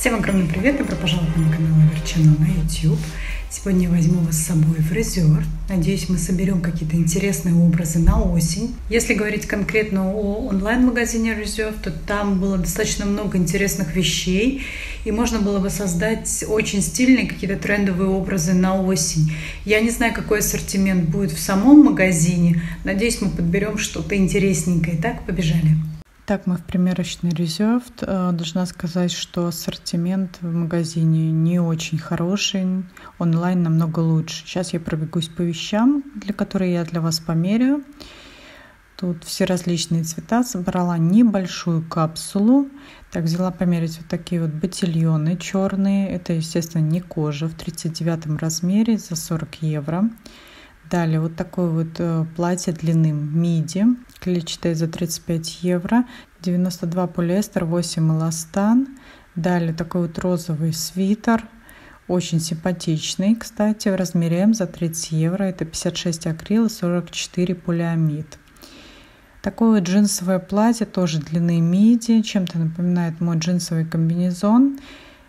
Всем огромный привет! Добро пожаловать на канал Аверчано на YouTube. Сегодня я возьму вас с собой в Резерв. Надеюсь, мы соберем какие-то интересные образы на осень. Если говорить конкретно о онлайн-магазине Резерв, то там было достаточно много интересных вещей, и можно было бы создать очень стильные какие-то трендовые образы на осень. Я не знаю, какой ассортимент будет в самом магазине. Надеюсь, мы подберем что-то интересненькое. Итак, побежали! Так, мы в примерочной Резерв. Должна сказать, что ассортимент в магазине не очень хороший, онлайн намного лучше. Сейчас я пробегусь по вещам, которые я для вас померяю. Тут все различные цвета. Собрала небольшую капсулу. Так, взяла померить вот такие вот ботильоны черные. Это, естественно, не кожа, в 39 размере за 40 евро. Далее вот такое вот платье длины миди, клетчатое за 35 евро, 92 полиэстер, 8 эластан. Далее такой вот розовый свитер, очень симпатичный, кстати, в размере М за 30 евро. Это 56 акрил и 44 полиамид. Такое вот джинсовое платье, тоже длины миди, чем-то напоминает мой джинсовый комбинезон.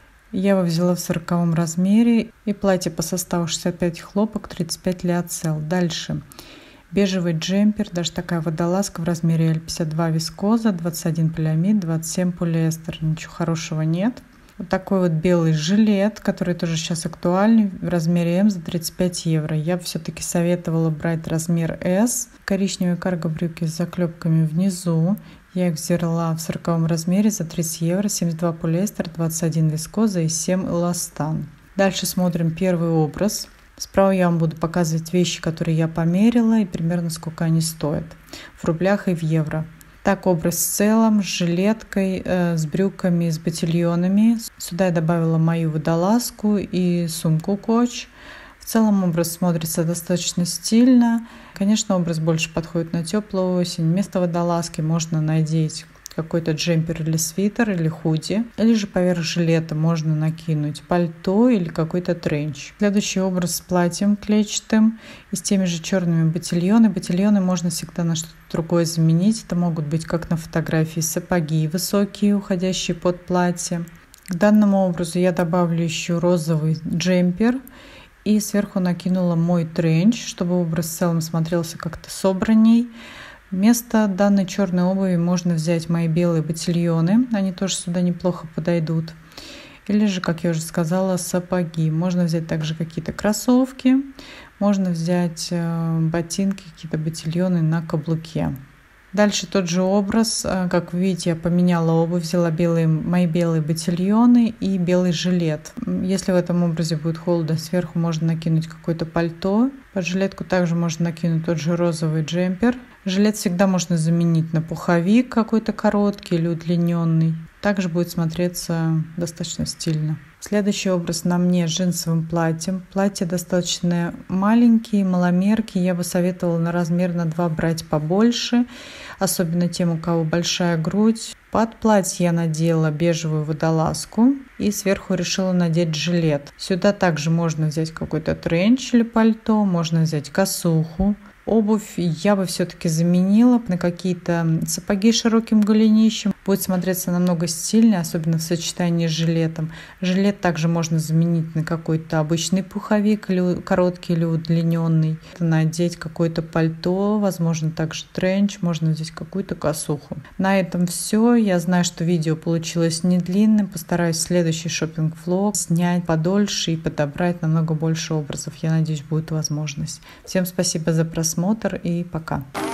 Я его взяла в 40 размере, и платье по составу 65 хлопок, 35 лиоцел. Дальше бежевый джемпер, даже такая водолазка в размере L, 52 вискоза, 21 полиамид, 27 полиэстер. Ничего хорошего нет. Вот такой вот белый жилет, который тоже сейчас актуальный, в размере М за 35 евро. Я все-таки советовала брать размер S. Коричневые карго-брюки с заклепками внизу. Я их взяла в 40 размере за 30 евро, 72 полиэстер, 21 вискоза и 7 эластан. Дальше смотрим первый образ. Справа я вам буду показывать вещи, которые я померила, и примерно сколько они стоят в рублях и в евро. Так, образ в целом с жилеткой, с брюками, с ботильонами. Сюда я добавила мою водолазку и сумку Коч. В целом образ смотрится достаточно стильно. Конечно, образ больше подходит на теплую осень. Вместо водолазки можно надеть какой-то джемпер или свитер, или худи. Или же поверх жилета можно накинуть пальто или какой-то тренч. Следующий образ с платьем клетчатым и с теми же черными ботильоны. Ботильоны можно всегда на что-то другое заменить. Это могут быть, как на фотографии, сапоги высокие, уходящие под платье. К данному образу я добавлю еще розовый джемпер. И сверху накинула мой тренч, чтобы образ в целом смотрелся как-то собранней. Вместо данной черной обуви можно взять мои белые ботильоны. Они тоже сюда неплохо подойдут. Или же, как я уже сказала, сапоги. Можно взять также какие-то кроссовки. Можно взять ботинки, какие-то ботильоны на каблуке. Дальше тот же образ. Как вы видите, я поменяла обувь, взяла мои белые ботильоны и белый жилет. Если в этом образе будет холодно, сверху можно накинуть какое-то пальто. Под жилетку также можно накинуть тот же розовый джемпер. Жилет всегда можно заменить на пуховик какой-то короткий или удлиненный. Также будет смотреться достаточно стильно. Следующий образ на мне с джинсовым платьем. Платье достаточно маленькие, маломерки. Я бы советовала на размер на 2 брать побольше. Особенно тем, у кого большая грудь. Под платье я надела бежевую водолазку. И сверху решила надеть жилет. Сюда также можно взять какой-то тренч или пальто. Можно взять косуху. Обувь я бы все-таки заменила на какие-то сапоги с широким голенищем. Будет смотреться намного стильнее, особенно в сочетании с жилетом. Жилет также можно заменить на какой-то обычный пуховик, или короткий или удлиненный. Надеть какое-то пальто, возможно, также тренч, можно взять какую-то косуху. На этом все. Я знаю, что видео получилось не длинным. Постараюсь следующий шопинг-влог снять подольше и подобрать намного больше образов. Я надеюсь, будет возможность. Всем спасибо за просмотр и пока.